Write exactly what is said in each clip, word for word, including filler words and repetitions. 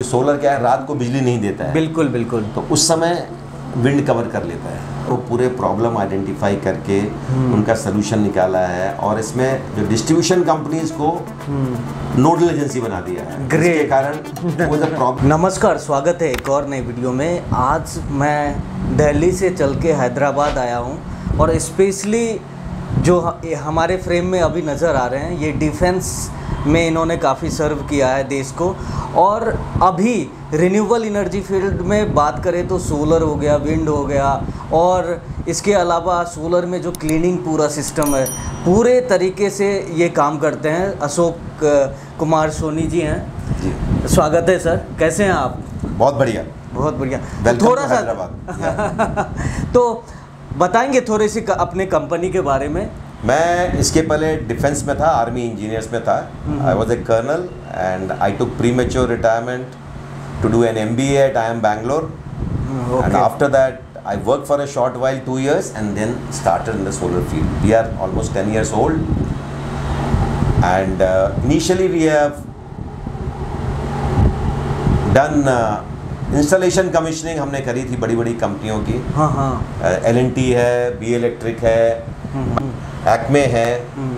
Solar क्या है, रात को बिजली नहीं देता है। बिल्कुल बिल्कुल। तो उस समय विंड कवर कर लेता है। वो पूरे प्रॉब्लम आइडेंटिफाई करके उनका सोल्यूशन निकाला है और इसमें जो डिस्ट्रीब्यूशन कंपनीज को नोडल एजेंसी बना दिया है। ग्रेट। इसके कारण वो जो प्रॉब्लम। नमस्कार, स्वागत है एक और नई वीडियो में। आज मैं दिल्ली से चल के हैदराबाद आया हूँ और स्पेशली जो हमारे फ्रेम में अभी नज़र आ रहे हैं ये डिफेंस में इन्होंने काफ़ी सर्व किया है देश को। और अभी रिन्यूएबल एनर्जी फील्ड में बात करें तो सोलर हो गया, विंड हो गया, और इसके अलावा सोलर में जो क्लीनिंग पूरा सिस्टम है पूरे तरीके से ये काम करते हैं। अशोक कुमार सोनी जी हैं जी। स्वागत है सर, कैसे हैं आप? बहुत बढ़िया, बहुत बढ़िया। थोड़ा सा तो बताएंगे थोड़ी सी अपने कंपनी के बारे में। मैं इसके पहले डिफेंस में था, आर्मी इंजीनियर्स में था। I was a colonel and I took premature retirement to do an M B A at I M Bangalore and after that I work for a short while two years and then started in the solar field. We are almost ten years old and uh, initially we have done uh, installation commissioning हमने करी थी बड़ी बड़ी कंपनियों की। हाँ हाँ। L N T है, बी इलेक्ट्रिक है, एक्मे है।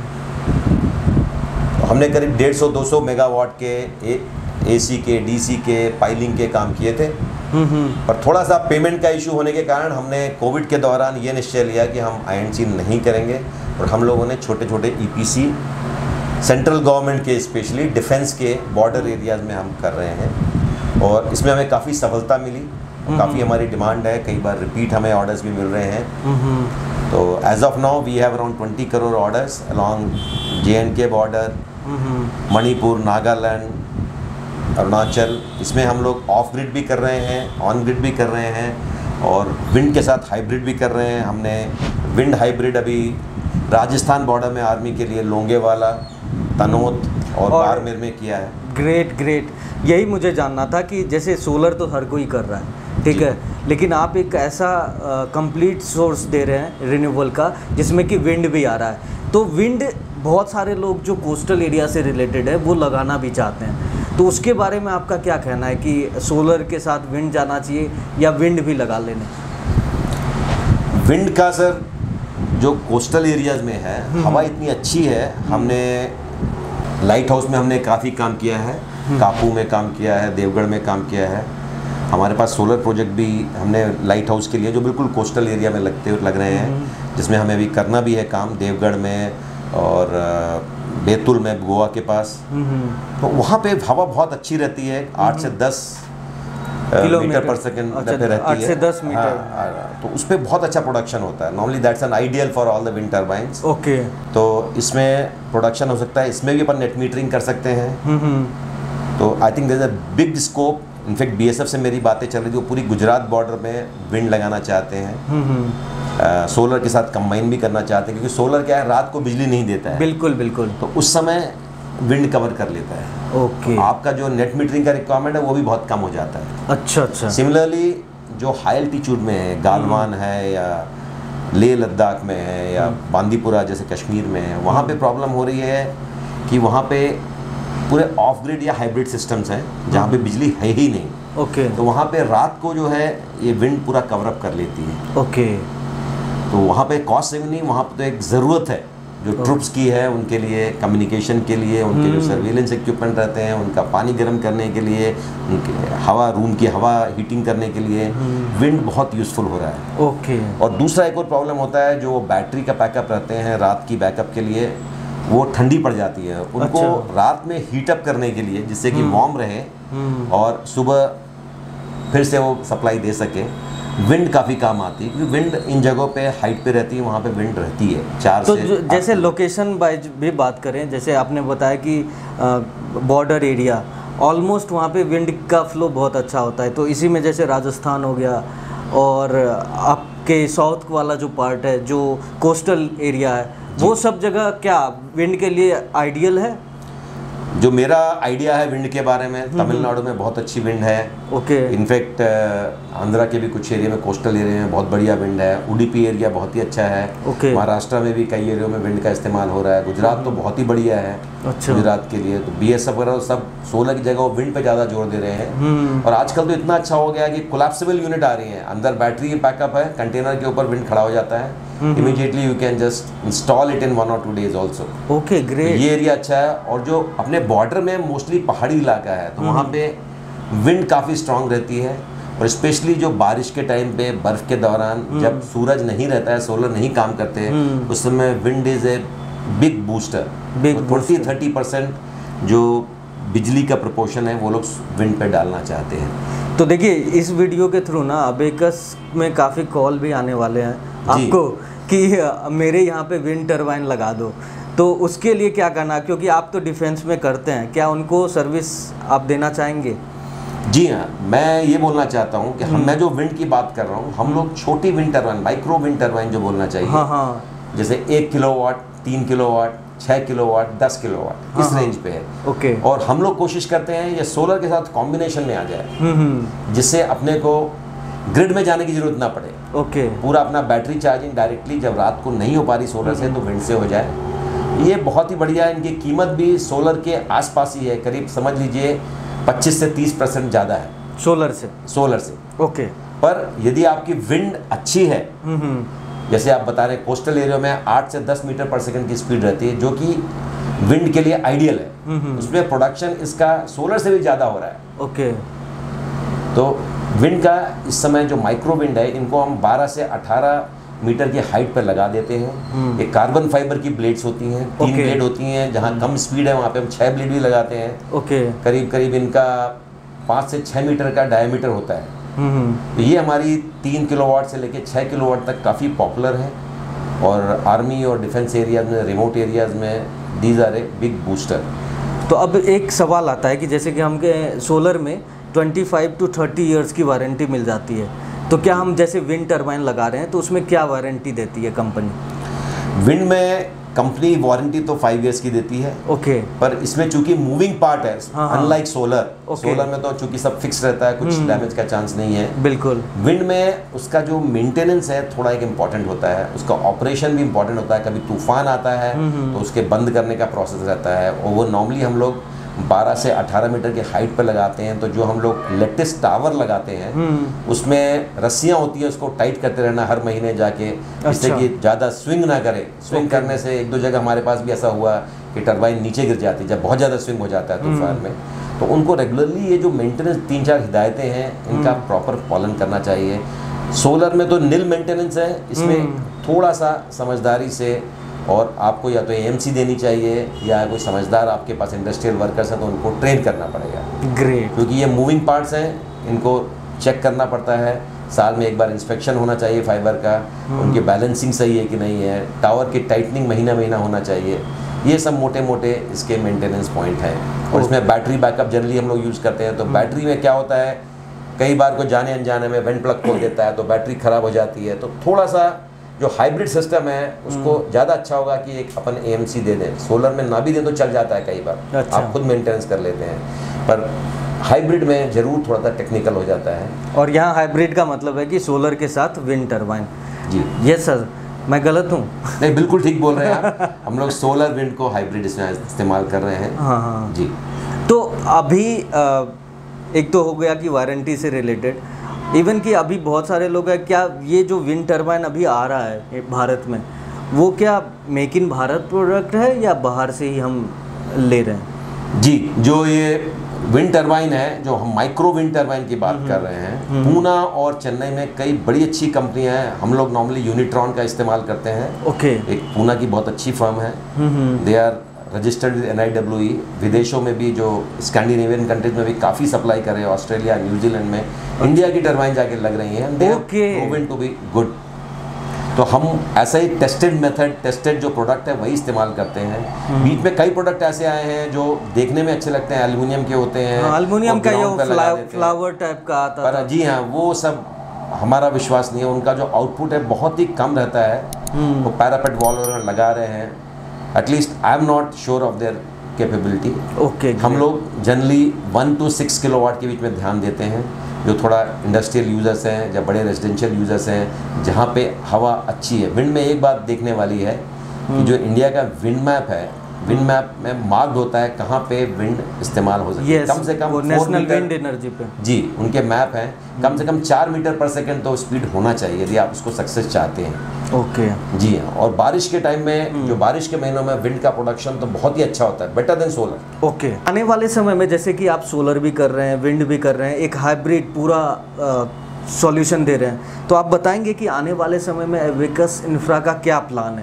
तो हमने करीब डेढ़ सौ दो सौ मेगावाट के एसी के, डीसी के, पाइलिंग के काम किए थे। पर थोड़ा सा पेमेंट का इशू होने के कारण हमने कोविड के दौरान ये निश्चय लिया कि हम आई एन सी नहीं करेंगे और हम लोगों ने छोटे छोटे E P C central government के, स्पेशली डिफेंस के बॉर्डर एरियाज में हम कर रहे हैं और इसमें हमें काफ़ी सफलता मिली। काफ़ी हमारी डिमांड है, कई बार रिपीट हमें ऑर्डर्स भी मिल रहे हैं। तो as of now we have around twenty crore orders along J and K border, Manipur, Nagaland, Arunachal. इसमें हम लोग ऑफ ग्रिड भी कर रहे हैं, ऑन ग्रिड भी कर रहे हैं और विंड के साथ हाइब्रिड भी कर रहे हैं। हमने विंड हाइब्रिड अभी राजस्थान बॉर्डर में आर्मी के लिए लोंगेवाला, तनोत और बाड़मेर में किया है। Great great. यही मुझे जानना था कि जैसे सोलर तो हर कोई कर रहा है, ठीक है, लेकिन आप एक ऐसा कंप्लीट सोर्स दे रहे हैं रिन्यूएबल का जिसमें कि विंड भी आ रहा है। तो विंड बहुत सारे लोग जो कोस्टल एरिया से रिलेटेड है वो लगाना भी चाहते हैं, तो उसके बारे में आपका क्या कहना है कि सोलर के साथ विंड जाना चाहिए या विंड भी लगा लेने? विंड का सर जो कोस्टल एरियाज में है हवा इतनी अच्छी है। हमने लाइट हाउस में हमने काफ़ी काम किया है, कापू में काम किया है, देवगढ़ में काम किया है। हमारे पास सोलर प्रोजेक्ट भी हमने लाइट हाउस के लिए जो बिल्कुल कोस्टल एरिया में लगते लग रहे हैं, जिसमें हमें अभी करना भी है काम देवगढ़ में और बैतूल में, गोवा के पास। तो वहाँ पे हवा बहुत अच्छी रहती है, आठ से दस मीटर पर सेकेंड पे रहती है, आठ से दस मीटर। हाँ, तो उस पर बहुत अच्छा प्रोडक्शन होता है। Normally that's an ideal for all the wind turbines. Okay. तो इसमें प्रोडक्शन हो सकता है, इसमें भी अपन नेट मीटरिंग कर सकते हैं। तो I think there is a big scope. In fact B S F से मेरी बातें चल रही थी, वो पूरी गुजरात बॉर्डर में विंड लगाना चाहते हैं, सोलर के साथ कंबाइन भी करना चाहते हैं, क्योंकि सोलर क्या है, रात को बिजली नहीं देता है। बिल्कुल बिल्कुल। तो उस समय विंड कवर कर लेता है। ओके। तो आपका जो नेट मीटरिंग का रिक्वायरमेंट है वो भी बहुत कम हो जाता है। अच्छा अच्छा। सिमिलरली जो हाई एल्टीट्यूड में है, गालवान है या लेह लद्दाख में है या बांदीपुरा जैसे कश्मीर में है, वहाँ पे प्रॉब्लम हो रही है कि वहाँ पे पूरे ऑफ ग्रिड या हाइब्रिड सिस्टम्स हैं जहाँ पे बिजली है ही नहीं। ओके। तो वहाँ पे रात को जो है ये विंड पूरा कवर अप कर लेती है। ओके। तो वहाँ पे कॉस्ट सेविंग नहीं, वहाँ पे तो एक ज़रूरत है जो ट्रुप्स की है उनके लिए, कम्युनिकेशन के लिए, उनके जो सर्विलेंस इक्विपमेंट रहते हैं, उनका पानी गर्म करने के लिए, उनके हवा, रूम की हवा हीटिंग करने के लिए विंड बहुत यूज़फुल हो रहा है। ओके। और दूसरा एक और प्रॉब्लम होता है, जो बैटरी का बैकअप रहते हैं रात की बैकअप के लिए, वो ठंडी पड़ जाती है उनको। अच्छा। रात में हीटअप करने के लिए, जिससे कि वार्म रहे और सुबह फिर से वो सप्लाई दे सके, विंड काफ़ी काम आती है, क्योंकि विंड इन जगहों पे हाइट पे रहती है, वहाँ पे विंड रहती है चार तो से जैसे लोकेशन वाइज भी बात करें, जैसे आपने बताया कि बॉर्डर एरिया ऑलमोस्ट वहाँ पे विंड का फ्लो बहुत अच्छा होता है, तो इसी में जैसे राजस्थान हो गया और आपके साउथ वाला जो पार्ट है जो कोस्टल एरिया है, वो सब जगह क्या विंड के लिए आइडियल है? जो मेरा आइडिया है विंड के बारे में, तमिलनाडु में बहुत अच्छी विंड है। ओके। इनफैक्ट आंध्रा के भी कुछ एरिया में, कोस्टल एरिया में बहुत बढ़िया विंड है। उडुपी एरिया बहुत ही अच्छा है। ओके। महाराष्ट्र में भी कई एरियो में विंड का इस्तेमाल हो रहा है। गुजरात तो बहुत ही बढ़िया है। अच्छा। गुजरात के लिए तो बी एस एफ वगैरह सब सोलर की जगह विंड पे ज़्यादा जोर दे रहे हैं। और आजकल तो इतना अच्छा हो गया है कि कोलैप्सिबल यूनिट आ रही है, अंदर बैटरी बैकअप है, कंटेनर के ऊपर विंड खड़ा हो जाता है, immediately you can just install it in one और two days also. Okay, great. ये एरिया अच्छा है। और जो अपने बॉर्डर में मोस्टली पहाड़ी इलाका है तो वहाँ पे विंड काफ़ी स्ट्रांग रहती है। और स्पेशली जो बारिश के टाइम पे, बर्फ के दौरान, जब सूरज नहीं रहता है, सोलर नहीं काम करते, उस समय wind is a big booster. Twenty thirty percent जो बिजली का प्रोपोर्शन है वो लोग विंड पे डालना चाहते हैं। तो देखिए, इस वीडियो के थ्रू ना अबेकस में काफ़ी कॉल भी आने वाले हैं आपको कि मेरे यहाँ पे विंड टरबाइन लगा दो। तो उसके लिए क्या करना, क्योंकि आप तो डिफेंस में करते हैं, क्या उनको सर्विस आप देना चाहेंगे? जी हाँ, मैं ये बोलना चाहता हूँ कि हम, मैं जो विंड की बात कर रहा हूँ, हम लोग छोटी wind turbine, micro wind turbine जो बोलना चाहिए। हाँ हाँ। जैसे एक किलोवाट, तीन किलोवाट, छः किलोवाट, दस किलोवाट, इस रेंज पे है। ओके। और हम लोग कोशिश करते हैं ये सोलर के साथ कॉम्बिनेशन में आ जाए, जिससे अपने को ग्रिड में जाने की जरूरत ना पड़े। ओके। पूरा अपना बैटरी चार्जिंग डायरेक्टली जब रात को नहीं हो पा रही सोलर से तो विंड से हो जाए। ये बहुत ही बढ़िया है। इनकी कीमत भी सोलर के आसपास ही है, करीब समझ लीजिए पच्चीस से तीस परसेंट ज़्यादा है सोलर से। सोलर से। ओके। पर यदि आपकी विंड अच्छी है, जैसे आप बता रहे हैं कोस्टल एरिया में आठ से दस मीटर पर सेकंड की स्पीड रहती है, जो कि विंड के लिए आइडियल है, उसमें प्रोडक्शन इसका सोलर से भी ज़्यादा हो रहा है। ओके। तो विंड का इस समय जो माइक्रो विंड है, इनको हम बारह से अठारह मीटर की हाइट पर लगा देते हैं। एक कार्बन फाइबर की ब्लेड्स होती हैं, तीन Okay. ब्लेड होती हैं। जहाँ कम स्पीड है वहाँ पे हम छः ब्लेड भी लगाते हैं। ओके। करीब करीब इनका पाँच से छः मीटर का डायमीटर होता है। तो ये हमारी तीन किलोवाट से लेके छः किलोवाट तक काफ़ी पॉपुलर है। और आर्मी और डिफेंस एरियाज में, रिमोट एरियाज में these are a big booster. तो अब एक सवाल आता है कि जैसे कि हम के सोलर में पच्चीस टू तीस इयर्स की वारंटी मिल जाती है, तो क्या हम जैसे विंड टरबाइन लगा रहे हैं तो उसमें क्या वारंटी देती है कंपनी? विंड में कंपनी वारंटी तो फाइव इयर्स की देती है। ओके। पर इसमें चूंकि मूविंग पार्ट है, अनलाइक सोलर, ओके। सोलर में तो चूंकि सब फिक्स रहता है, कुछ डैमेज का चांस नहीं है। बिल्कुल। विंड में उसका जो मेंटेनेंस है थोड़ा एक इम्पॉर्टेंट होता है, उसका ऑपरेशन भी इम्पॉर्टेंट होता है। कभी तूफान आता है तो उसके बंद करने का प्रोसेस रहता है। और वो नॉर्मली हम लोग बारह से अठारह मीटर की हाइट पर लगाते हैं। तो जो हम लोग लेटेस्ट टावर लगाते हैं उसमें रस्सियाँ होती हैं, उसको टाइट करते रहना हर महीने जाके, जिससे कि ज़्यादा स्विंग ना करे। स्विंग करने से एक दो जगह हमारे पास भी ऐसा हुआ कि टरबाइन नीचे गिर जाती है जब बहुत ज़्यादा स्विंग हो जाता है तूफान में। तो उनको रेगुलरली ये जो मेंटेनेंस तीन चार हिदायतें हैं, इनका प्रॉपर पालन करना चाहिए। सोलर में तो निल मेंटेनेंस है, इसमें थोड़ा सा समझदारी से, और आपको या तो एएमसी देनी चाहिए या कोई समझदार आपके पास इंडस्ट्रियल वर्कर्स हैं तो उनको ट्रेन करना पड़ेगा। ग्रेट। क्योंकि ये मूविंग पार्ट्स हैं, इनको चेक करना पड़ता है। साल में एक बार इंस्पेक्शन होना चाहिए फाइबर का, उनकी बैलेंसिंग सही है कि नहीं है, टावर की टाइटनिंग महीना महीना होना चाहिए। ये सब मोटे मोटे इसके मेंटेनेंस पॉइंट हैं। और इसमें बैटरी बैकअप जनरली हम लोग यूज़ करते हैं। तो बैटरी में क्या होता है, कई बार को जाने अनजाने में वेंट प्लग खोल देता है तो बैटरी ख़राब हो जाती है। तो थोड़ा सा जो हाइब्रिड सिस्टम है उसको ज़्यादा अच्छा होगा कि एक अपन एएमसी दे दें। सोलर में ना भी दें तो चल जाता है कई बार। अच्छा। आप खुद मेंटेनेंस कर लेते हैं, पर हाइब्रिड में ज़रूर थोड़ा सा टेक्निकल हो जाता है। और यहाँ हाइब्रिड का मतलब है कि सोलर के साथ विंड टरबाइन। जी यस सर, मैं गलत हूँ? नहीं, बिल्कुल ठीक बोल रहे हैं आप। हम लोग सोलर विंड को हाइब्रिड इसमें इस्तेमाल कर रहे हैं। हाँ हाँ जी। तो अभी एक तो हो गया कि वारंटी से रिलेटेड, इवन कि अभी बहुत सारे लोग हैं, क्या ये जो विंड टरबाइन अभी आ रहा है भारत में, वो क्या मेक इन भारत प्रोडक्ट है या बाहर से ही हम ले रहे हैं? जी, जो ये विंड टरबाइन है, जो हम माइक्रो विंड टरबाइन की बात कर रहे हैं, पूना और चेन्नई में कई बड़ी अच्छी कंपनियां हैं। हम लोग नॉर्मली यूनिट्रॉन का इस्तेमाल करते हैं। ओके। एक पूना की बहुत अच्छी फर्म है, they are registered with N I W E. विदेशों में भी, जो स्कैंडिनेवियन कंट्रीज में भी काफ़ी सप्लाई कर रहे हैं, ऑस्ट्रेलिया, न्यूजीलैंड में इंडिया की टरबाइन जाके लग रही हैं। They are proven to be good. तो हम ऐसा ही टेस्टेड मेथड, टेस्टेड जो प्रोडक्ट है वही इस्तेमाल करते हैं। बीच में कई प्रोडक्ट ऐसे आए हैं जो देखने में अच्छे लगते हैं, एल्युमिनियम के होते हैं। एल्युमिनियम का ये फ्लावर टाइप का आता है। जी हाँ, वो सब हमारा विश्वास नहीं है। उनका जो आउटपुट है बहुत ही कम रहता है। वो पैरापेट वॉल लगा रहे हैं, at least I am not sure of their capability. Okay, हम लोग generally one two six kilowatt के बीच में ध्यान देते हैं, जो थोड़ा इंडस्ट्रियल यूज़र्स हैं या बड़े रेजिडेंशियल यूज़र्स हैं जहाँ पे हवा अच्छी है। विंड में एक बात देखने वाली है कि जो इंडिया का विंड मैप है, विंड मैप में मार्क्ड होता है कहाँ पे विंड इस्तेमाल हो सकती है। yes, कम से कम नेशनल विंड एनर्जी पे जी उनके मैप हैं, कम से कम चार मीटर पर सेकंड तो स्पीड होना चाहिए यदि आप उसको सक्सेस चाहते हैं। ओके जी हाँ, और बारिश के टाइम में, जो बारिश के महीनों में विंड का प्रोडक्शन तो बहुत ही अच्छा होता है, बेटर देन सोलर। ओके, आने वाले समय में जैसे कि आप सोलर भी कर रहे हैं, विंड भी कर रहे हैं, एक हाइब्रिड पूरा सॉल्यूशन दे रहे हैं, तो आप बताएंगे कि आने वाले समय में एवेकस इंफ्रा का क्या प्लान है?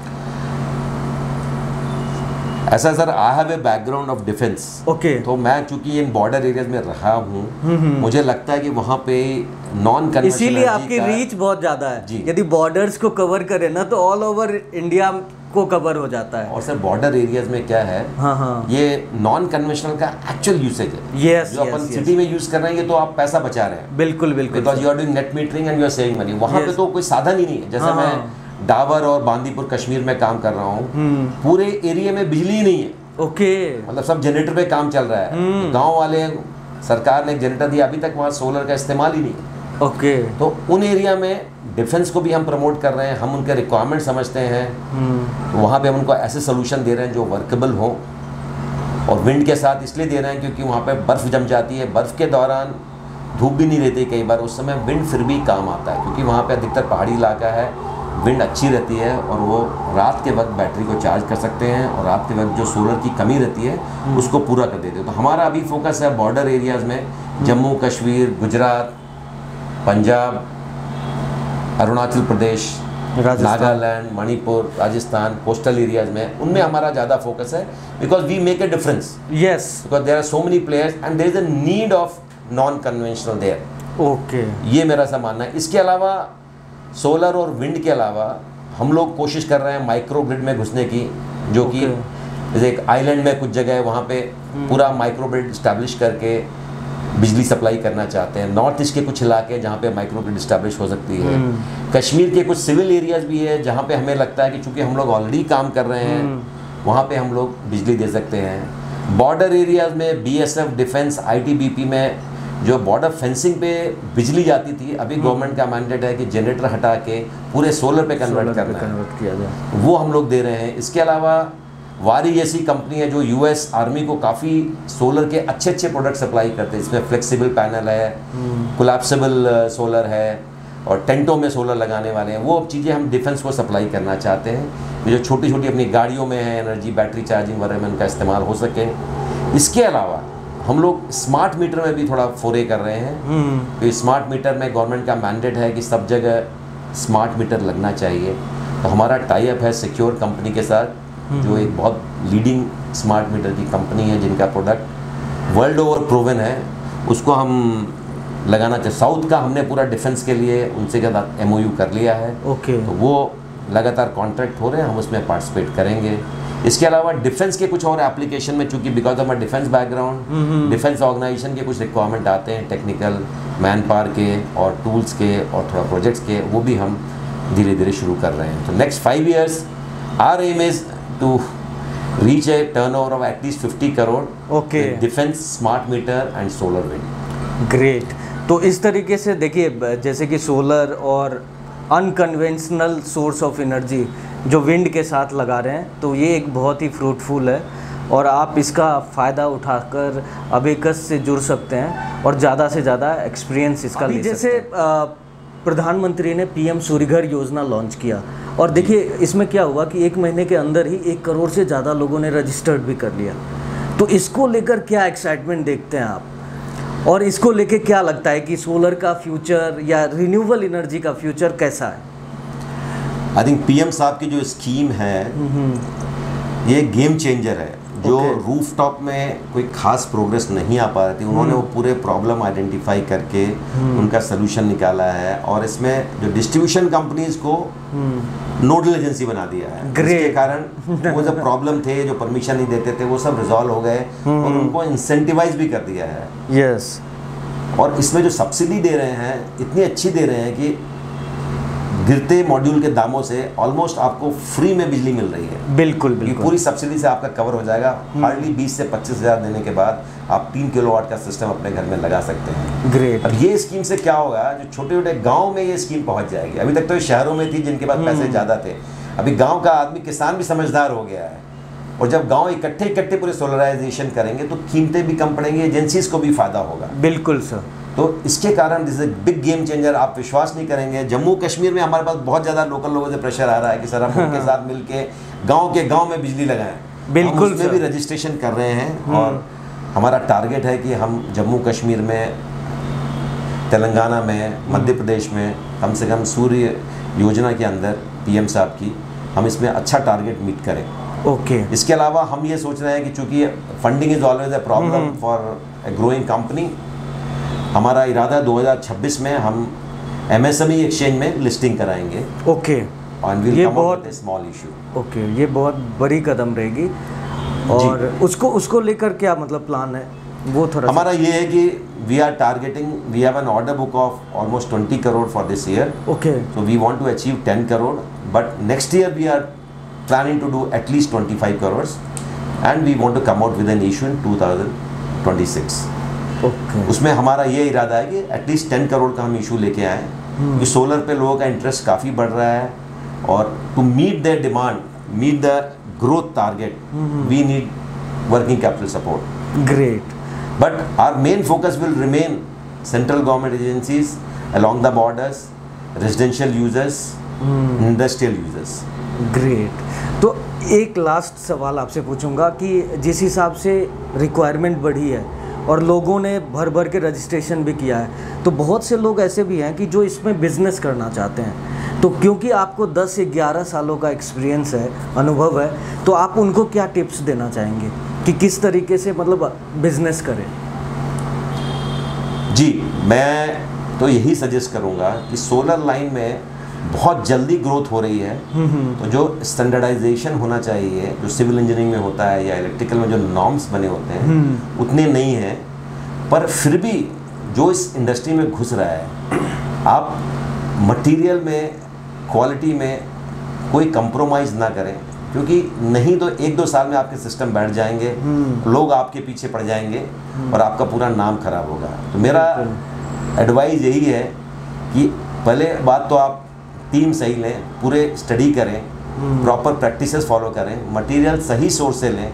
ऐसा sir, I have a background of defence. Okay, तो मैं चूंकि इन बॉर्डर एरियाज में रहा हूँ, मुझे लगता है कि वहाँ पे नॉन कन्वेंशनल, इसीलिए आपकी रीच बहुत ज़्यादा है। यदि बॉर्डर्स को कवर करें ना तो ऑल ओवर इंडिया को कवर हो जाता है। और सर बॉर्डर एरियाज में क्या है, हाँ हाँ, ये नॉन कन्वेंशनल का एक्चुअल यूसेज है। यस, जो अपन सिटी में यूज कर रहे हैं ये तो आप पैसा बचा रहे हैं। बिल्कुल बिल्कुल, because you are doing net metering and you are saving money. वहाँ पे तो कोई साधन ही नहीं है। जैसे मैं डावर और बांदीपुर कश्मीर में काम कर रहा हूँ, पूरे एरिया में बिजली ही नहीं है। ओके, मतलब सब जनरेटर पे काम चल रहा है। गांव वाले, सरकार ने एक जनरेटर दिया, अभी तक वहाँ सोलर का इस्तेमाल ही नहीं है। ओके, तो उन एरिया में डिफेंस को भी हम प्रमोट कर रहे हैं, हम उनके रिक्वायरमेंट समझते हैं, तो वहाँ पे हम उनको ऐसे सोल्यूशन दे रहे हैं जो वर्केबल हो। और विंड के साथ इसलिए दे रहे हैं क्योंकि वहाँ पे बर्फ़ जम जाती है, बर्फ़ के दौरान धूप भी नहीं रहती कई बार, उस समय विंड फिर भी काम आता है क्योंकि वहाँ पे अधिकतर पहाड़ी इलाका है, विंड अच्छी रहती है और वो रात के वक्त बैटरी को चार्ज कर सकते हैं और रात के वक्त जो सोलर की कमी रहती है उसको पूरा कर देते हैं। तो हमारा अभी फोकस है बॉर्डर एरियाज़ में, जम्मू कश्मीर, गुजरात, पंजाब, अरुणाचल प्रदेश, नागालैंड, मणिपुर, राजस्थान, कोस्टल एरियाज में, उनमें हमारा ज़्यादा फोकस है because we make a difference. Yes, because there are so many players and there is a need of non conventional there. Okay, ये मेरा सा मानना है। इसके अलावा सोलर और विंड के अलावा हम लोग कोशिश कर रहे हैं माइक्रो ग्रिड में घुसने की, जो कि जैसे एक आइलैंड में कुछ जगह है वहाँ पे पूरा माइक्रो ग्रिड इस्टेब्लिश करके बिजली सप्लाई करना चाहते हैं। नॉर्थ ईस्ट के कुछ इलाके जहाँ पे माइक्रो ग्रिड इस्टेब्लिश हो सकती है। कश्मीर के कुछ सिविल एरियाज भी है जहाँ पे हमें लगता है कि चूँकि हम लोग ऑलरेडी काम कर रहे हैं, वहाँ पे हम लोग बिजली दे सकते हैं। बॉर्डर एरियाज में B S F, defence, I T B P में जो बॉर्डर फेंसिंग पे बिजली जाती थी, अभी गवर्नमेंट का मैंडेट है कि जनरेटर हटा के पूरे सोलर पे कन्वर्ट करना है, कन्वर्ट किया जाए, वो हम लोग दे रहे हैं। इसके अलावा वारी जैसी कंपनी है जो यूएस आर्मी को काफ़ी सोलर के अच्छे अच्छे प्रोडक्ट सप्लाई करते हैं। इसमें फ्लेक्सिबल पैनल है, कोलैप्सिबल सोलर है और टेंटों में सोलर लगाने वाले हैं। वो चीज़ें हम डिफेंस को सप्लाई करना चाहते हैं, जो छोटी छोटी अपनी गाड़ियों में है एनर्जी, बैटरी चार्जिंग वगैरह में उनका इस्तेमाल हो सके। इसके अलावा हम लोग स्मार्ट मीटर में भी थोड़ा फोरे कर रहे हैं। तो स्मार्ट मीटर में गवर्नमेंट का मैंडेट है कि सब जगह स्मार्ट मीटर लगना चाहिए। तो हमारा टाई अप है सिक्योर कंपनी के साथ, जो एक बहुत लीडिंग स्मार्ट मीटर की कंपनी है जिनका प्रोडक्ट वर्ल्ड ओवर प्रूवन है। उसको हम लगाना चाहिए। साउथ का हमने पूरा डिफेंस के लिए उनसे ज़्यादा एमओयू कर लिया है। ओके, तो वो लगातार कॉन्ट्रैक्ट हो रहे हैं, हम उसमें पार्टिसिपेट करेंगे। इसके अलावा डिफेंस के कुछ और एप्लीकेशन में, चूंकि because of my defence background, defence organisation के कुछ रिक्वायरमेंट आते हैं टेक्निकल, मैन पावर के और टूल्स के और थोड़ा प्रोजेक्ट्स के, वो भी हम धीरे धीरे शुरू कर रहे हैं। तो next five years our aim is to reach a turnover of at least fifty crore. Okay, defence, smart meter and solar wind. Great. तो इस तरीके से देखिए, जैसे कि सोलर और अनकन्वेंशनल सोर्स ऑफ एनर्जी जो विंड के साथ लगा रहे हैं, तो ये एक बहुत ही फ्रूटफुल है और आप इसका फ़ायदा उठाकर अबेकस से जुड़ सकते हैं और ज़्यादा से ज़्यादा एक्सपीरियंस इसका ले सकते हैं। जैसे प्रधानमंत्री ने पीएम सूर्यघर योजना लॉन्च किया और देखिए इसमें क्या हुआ कि एक महीने के अंदर ही एक करोड़ से ज़्यादा लोगों ने रजिस्टर्ड भी कर लिया। तो इसको लेकर क्या एक्साइटमेंट देखते हैं आप, और इसको लेके क्या लगता है कि सोलर का फ्यूचर या रिन्यूएबल एनर्जी का फ्यूचर कैसा है? आई थिंक पीएम साहब की जो स्कीम है ये गेम चेंजर है। जो रूफ टॉप में कोई खास प्रोग्रेस नहीं आ पा रही थी, उन्होंने वो पूरे प्रॉब्लम आइडेंटिफाई करके उनका सोल्यूशन निकाला है और इसमें जो डिस्ट्रीब्यूशन कंपनीज को नोडल एजेंसी बना दिया है। इसके कारण वो जो प्रॉब्लम थे, जो परमिशन नहीं देते थे, वो सब रिजॉल्व हो गए और उनको इंसेंटिवाइज भी कर दिया है। यस, और इसमें जो सब्सिडी दे रहे हैं इतनी अच्छी दे रहे हैं कि गिरते मॉड्यूल के दामों से ऑलमोस्ट आपको फ्री में बिजली मिल रही है। बिल्कुल ये बिल्कुल पूरी सब्सिडी से आपका कवर हो जाएगा। हार्डली बीस से पच्चीस हज़ार देने के बाद आप तीन किलोवाट का सिस्टम अपने घर में लगा सकते हैं। ग्रेट। अब ये स्कीम से क्या होगा, जो छोटे छोटे गाँव में ये स्कीम पहुँच जाएगी। अभी तक तो ये शहरों में थी जिनके पास पैसे ज़्यादा थे, अभी गाँव का आदमी किसान भी समझदार हो गया है, और जब गांव इकट्ठे इकट्ठे पूरे सोलराइजेशन करेंगे तो कीमतें भी कम पड़ेंगी, एजेंसीज को भी फायदा होगा। बिल्कुल सर। तो इसके कारण this is big game changer. आप विश्वास नहीं करेंगे, जम्मू कश्मीर में हमारे पास बहुत ज़्यादा लोकल लोगों से प्रेशर आ रहा है कि सर हम उनके साथ मिलके गांव के गांव में बिजली लगाएं। बिल्कुल हम उसमें भी रजिस्ट्रेशन कर रहे हैं, और हमारा टारगेट है कि हम जम्मू कश्मीर में, तेलंगाना में, मध्य प्रदेश में कम से कम सूर्य योजना के अंदर पीएम साहब की, हम इसमें अच्छा टारगेट मीट करें। Okay okay. इसके अलावा हम ये सोच रहे हैं कि चूंकि funding is always a problem for a growing company, हमारा इरादा दो हज़ार छब्बीस में हम एमएसएमई एक्सचेंज में लिस्टिंग कराएंगे। Okay okay. ये बहुत स्मॉल इशू। ओके ये बहुत बड़ी कदम रहेगी, और उसको उसको लेकर क्या मतलब प्लान है वो थोड़ा हमारा ये है कि we are targeting, we have an order book of almost twenty crore for this year. Okay so we want to achieve ten crore, but next year we are planning to do at least twenty-five crores, and we want to come out with an issue in two thousand twenty-six. Okay. उसमें हमारा ये इरादा है कि at least ten crore का हम issue लेके आए, क्योंकि सोलर पे लोगों का इंटरेस्ट काफ़ी बढ़ रहा है, और to meet the demand, meet the growth target, we need working capital support. Great. But our main focus will remain central government agencies along the borders, residential users, industrial users. Great. तो एक last सवाल आपसे पूछूंगा कि जिस हिसाब से requirement बढ़ी है और लोगों ने भर भर के रजिस्ट्रेशन भी किया है, तो बहुत से लोग ऐसे भी हैं कि जो इसमें बिजनेस करना चाहते हैं, तो क्योंकि आपको दस से ग्यारह सालों का एक्सपीरियंस है, अनुभव है, तो आप उनको क्या टिप्स देना चाहेंगे कि किस तरीके से मतलब बिजनेस करें? जी, मैं तो यही सजेस्ट करूंगा कि सोलर लाइन में बहुत जल्दी ग्रोथ हो रही है, तो जो स्टैंडर्डाइजेशन होना चाहिए, जो सिविल इंजीनियरिंग में होता है या इलेक्ट्रिकल में जो नॉर्म्स बने होते हैं उतने नहीं हैं, पर फिर भी जो इस इंडस्ट्री में घुस रहा है, आप मटेरियल में, क्वालिटी में कोई कंप्रोमाइज़ ना करें, क्योंकि नहीं तो एक दो साल में आपके सिस्टम बैठ जाएंगे, लोग आपके पीछे पड़ जाएंगे और आपका पूरा नाम खराब होगा। तो मेरा एडवाइस यही है कि पहले बात तो आप टीम सही लें, पूरे स्टडी करें, प्रॉपर प्रैक्टिसेस फॉलो करें, मटेरियल सही सोर्स से लें,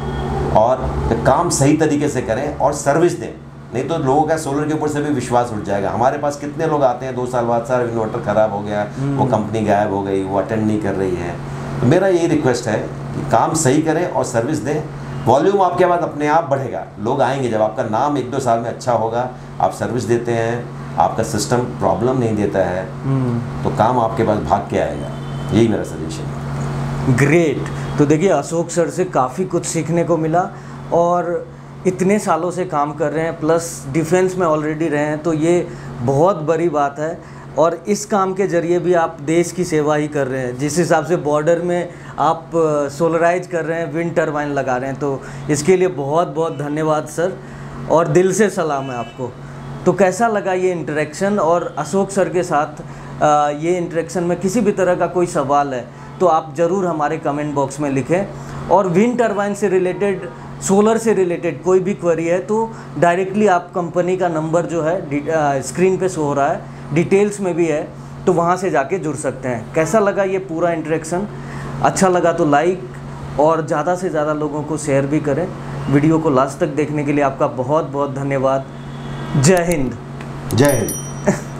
और काम सही तरीके से करें और सर्विस दें। नहीं तो लोगों का सोलर के ऊपर से भी विश्वास उठ जाएगा। हमारे पास कितने लोग आते हैं, दो साल बाद सर इन्वर्टर ख़राब हो गया, वो कंपनी गायब हो गई, वो अटेंड नहीं कर रही है। तो मेरा यही रिक्वेस्ट है कि काम सही करें और सर्विस दें। वॉल्यूम आपके बाद अपने आप बढ़ेगा, लोग आएंगे जब आपका नाम एक दो साल में अच्छा होगा, आप सर्विस देते हैं, आपका सिस्टम प्रॉब्लम नहीं देता है, तो काम आपके पास भाग के आएगा। यही मेरा सजेशन है। ग्रेट। तो देखिए, अशोक सर से काफ़ी कुछ सीखने को मिला, और इतने सालों से काम कर रहे हैं, प्लस डिफेंस में ऑलरेडी रहे हैं, तो ये बहुत बड़ी बात है। और इस काम के ज़रिए भी आप देश की सेवा ही कर रहे हैं। जिस हिसाब से बॉर्डर में आप सोलराइज कर रहे हैं, विंड टरबाइन लगा रहे हैं, तो इसके लिए बहुत बहुत धन्यवाद सर, और दिल से सलाम है आपको। तो कैसा लगा ये इंटरेक्शन? और अशोक सर के साथ आ, ये इंटरेक्शन में किसी भी तरह का कोई सवाल है तो आप ज़रूर हमारे कमेंट बॉक्स में लिखें। और विंड टरबाइन से रिलेटेड, सोलर से रिलेटेड कोई भी क्वेरी है तो डायरेक्टली आप कंपनी का नंबर जो है स्क्रीन पे शो हो रहा है, डिटेल्स में भी है, तो वहाँ से जाके जुड़ सकते हैं। कैसा लगा ये पूरा इंटरेक्शन? अच्छा लगा तो लाइक और ज़्यादा से ज़्यादा लोगों को शेयर भी करें। वीडियो को लास्ट तक देखने के लिए आपका बहुत बहुत धन्यवाद। जय हिंद। जय हिंद।